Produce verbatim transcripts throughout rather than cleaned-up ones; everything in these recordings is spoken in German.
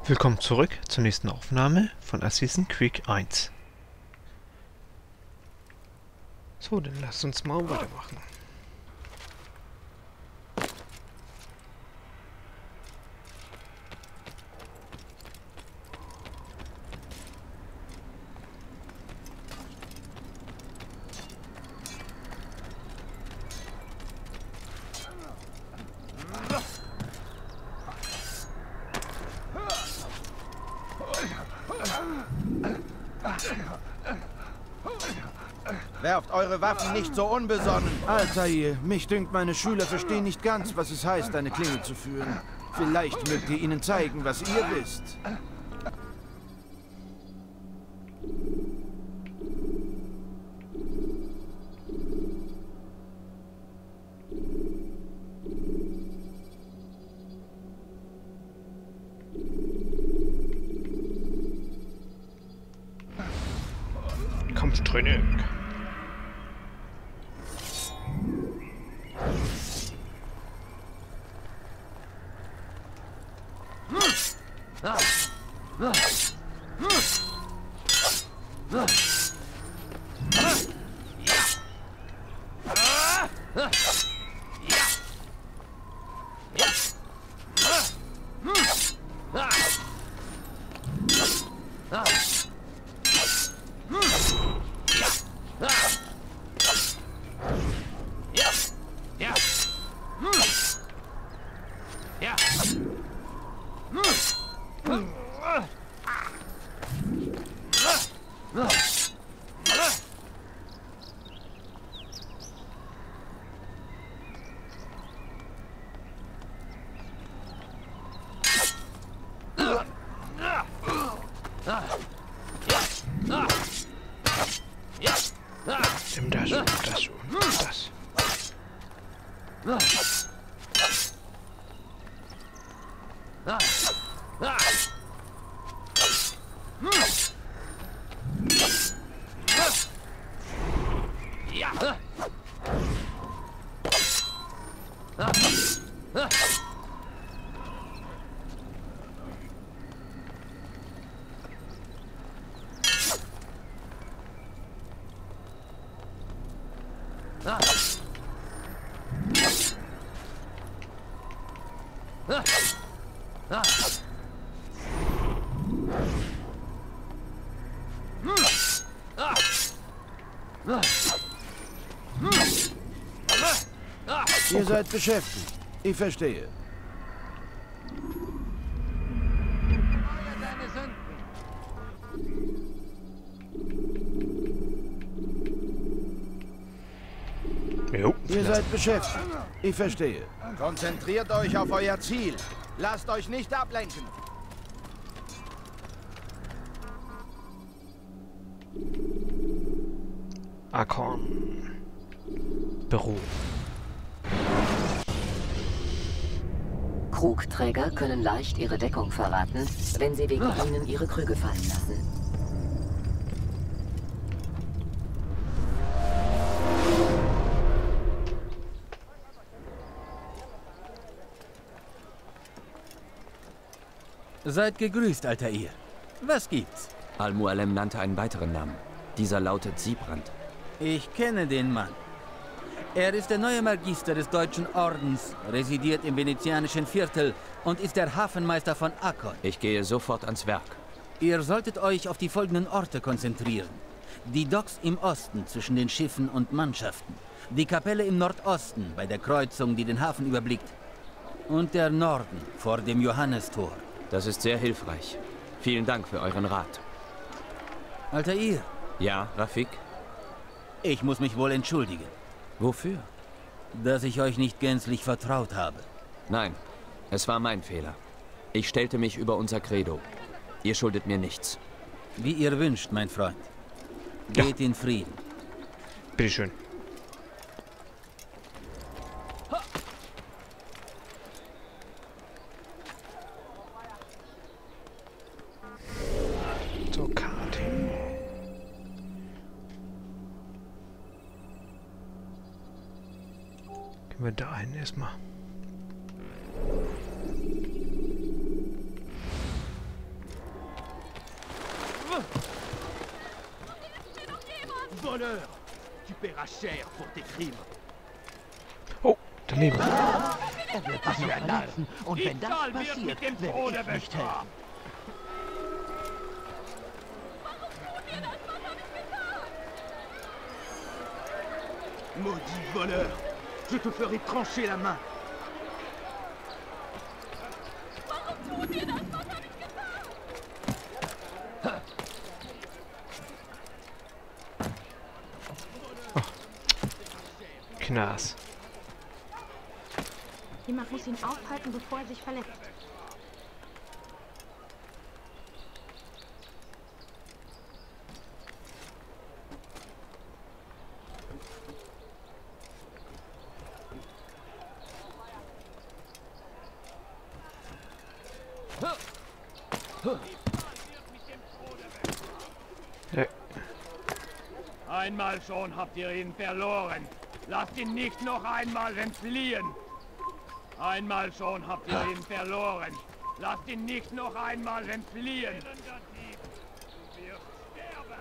Willkommen zurück zur nächsten Aufnahme von Assassin's Creed eins. So, dann lasst uns mal weitermachen. Werft eure Waffen nicht so unbesonnen. Altair, mich dünkt, meine Schüler verstehen nicht ganz, was es heißt, eine Klinge zu führen. Vielleicht mögt ihr ihnen zeigen, was ihr wisst. Kampftraining. Nimm das und das und das. Ihr seid beschäftigt. Ich verstehe. Jo. Ihr seid beschäftigt. Ich verstehe. Konzentriert euch auf euer Ziel. Lasst euch nicht ablenken. Akon. Büro. Krugträger können leicht ihre Deckung verraten, wenn sie wegen ihnen ihre Krüge fallen lassen. Seid gegrüßt, Altair. Was gibt's? Al-Mualem nannte einen weiteren Namen. Dieser lautet Siebrand. Ich kenne den Mann. Er ist der neue Magister des Deutschen Ordens, residiert im venezianischen Viertel und ist der Hafenmeister von Akkon. Ich gehe sofort ans Werk. Ihr solltet euch auf die folgenden Orte konzentrieren. Die Docks im Osten zwischen den Schiffen und Mannschaften. Die Kapelle im Nordosten bei der Kreuzung, die den Hafen überblickt. Und der Norden vor dem Johannestor. Das ist sehr hilfreich. Vielen Dank für euren Rat. Altair. Ja, Rafik? Ich muss mich wohl entschuldigen. Wofür? Dass ich euch nicht gänzlich vertraut habe. Nein, es war mein Fehler. Ich stellte mich über unser Credo. Ihr schuldet mir nichts. Wie ihr wünscht, mein Freund. Geht ja in Frieden. Bitteschön. So, Karte. Gehen wir dahin erstmal. voleur! Tu paieras cher pour tes crimes. Oh, daneben. Er wird dich noch verletzen. Und wenn das Stahl wird passiert, mit dem werde Tode ich nicht bestraft. helfen. Maudit voleur! Je te ferai trancher la main! Knas. Jemand muss ihn aufhalten, bevor er sich verletzt. Ja. Einmal schon habt ihr ihn verloren. Lasst ihn nicht noch einmal entfliehen. Einmal schon habt ihr ihn verloren. Lasst ihn nicht noch einmal entfliehen. Du wirst sterben.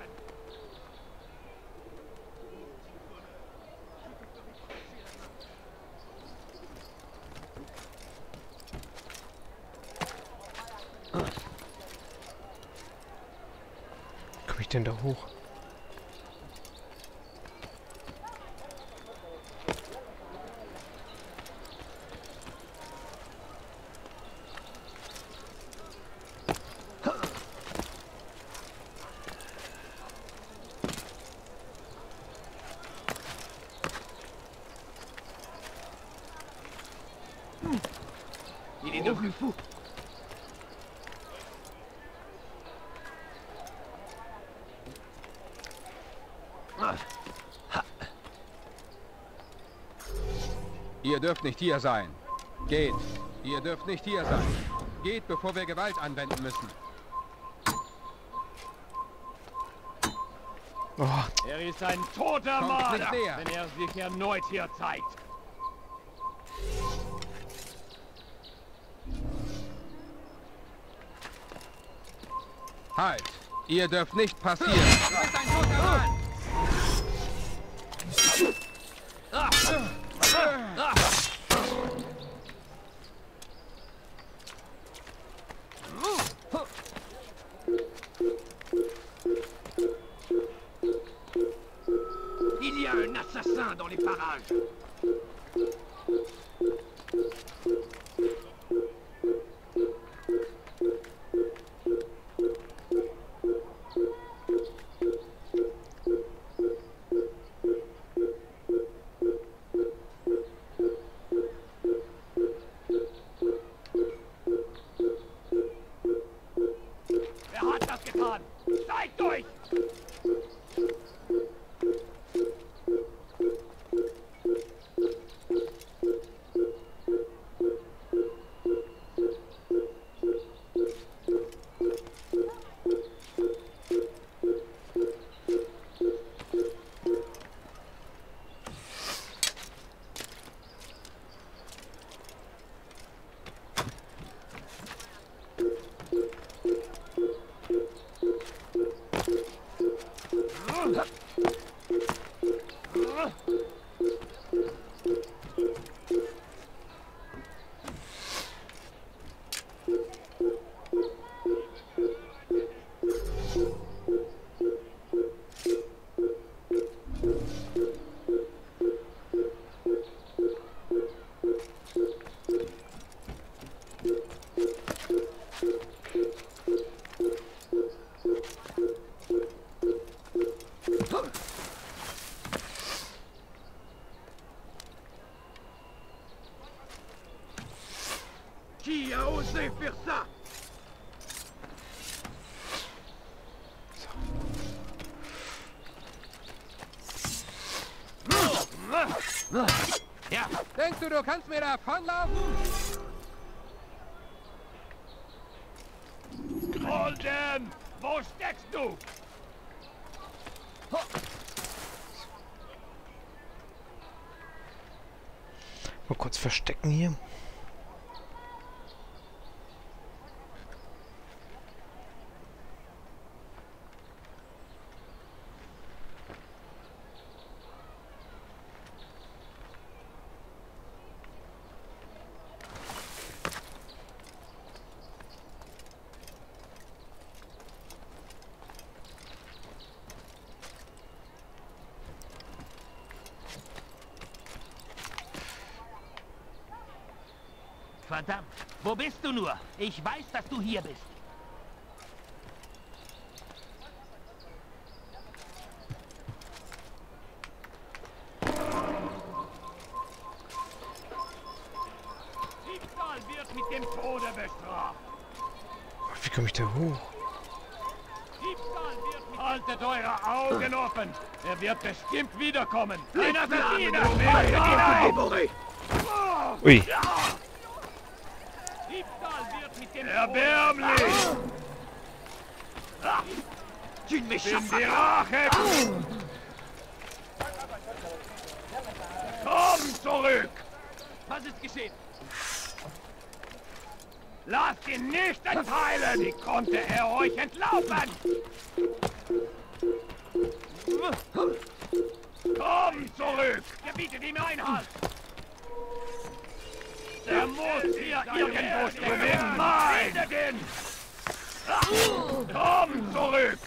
Wie komme ich denn da hoch? Il est devenu fou. Ihr dürft nicht hier sein. Geht. Ihr dürft nicht hier sein. Geht, bevor wir Gewalt anwenden müssen. Oh, Er ist ein toter Kommt Marder, nicht näher. wenn er sich erneut hier zeigt. Halt! Ihr dürft nicht passieren. Du bist ein toter Mann! Il y a un assassin dans les parages. Wer hat das getan? Zeigt euch! Qui a osé faire ça? Ja, Denkst du, du kannst mir davonlaufen? Holden! Wo steckst du? mal kurz verstecken hier. Verdammt! Wo bist du nur? Ich weiß, dass du hier bist. Diebstahl wird mit dem Tode bestraft. Wie komme ich da hoch? Diebstahl wird mit Haltet eure Augen offen. Er wird bestimmt wiederkommen. Ein Assassiner! Hinein! Ui. Diebstahl wird mit dem Erbärmlich! Bin die Rache! Komm zurück! Was ist geschehen? Lasst ihn nicht entheilen! Wie konnte er euch entlaufen? Komm zurück! Gebietet ihm Einhalt! Er muss hier irgendwo stecken! Nein! Den. Komm zurück!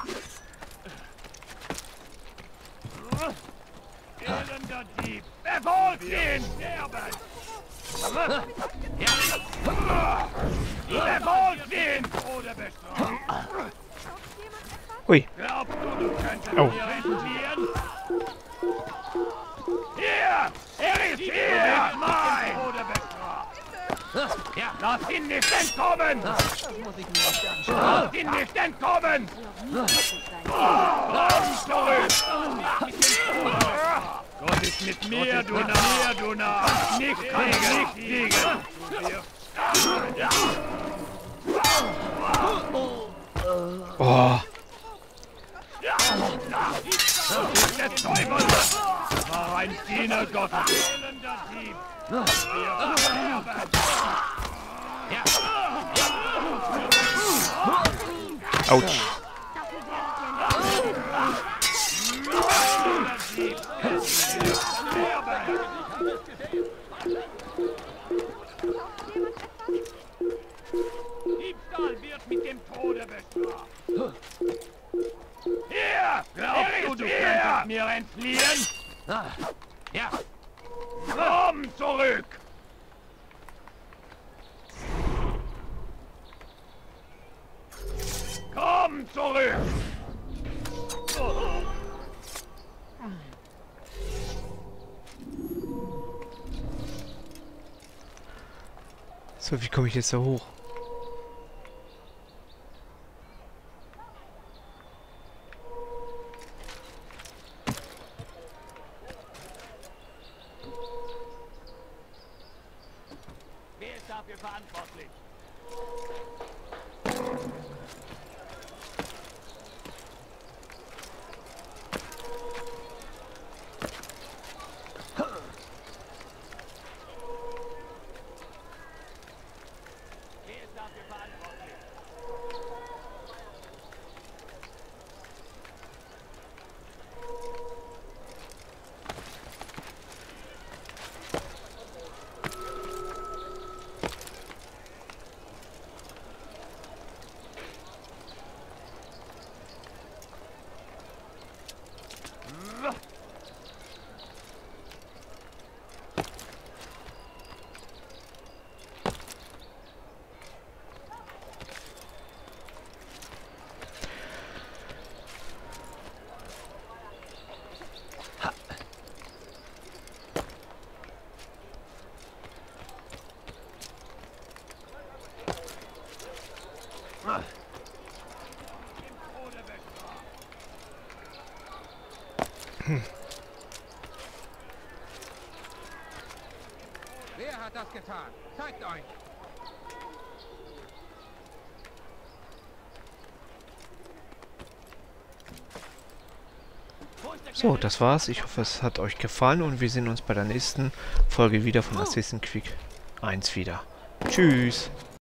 Elender Dieb! Verfolgt ihn! Sterben! Verfolgt ihn! Tode bestraft! Ui. Glaubst du, du könntest Oh. mir entziehen? Hier! Er ist hier! Mein! Tode bestraft! Ja, lass ihn nicht entkommen! Lass ihn nicht entkommen! Komm zurück! Gott ist mit mir, du Narr, du Narr! Nicht kriegen, nicht kriegen! Oh. Der Teufel! War ein Diener Gottes! Elender Dieb! Wir sterben! Autsch. Diebstahl wird mit dem Tode bestraft. Hier! Glaubst du, du könntest mir entfliehen? Ja. Komm zurück! Komm zurück! So, wie komme ich jetzt da hoch? Wer ist dafür verantwortlich? Wer ist dafür verantwortlich? Wer hat das getan? Zeigt euch! So, das war's. Ich hoffe, es hat euch gefallen und wir sehen uns bei der nächsten Folge wieder von Assassin's Creed eins wieder. Tschüss!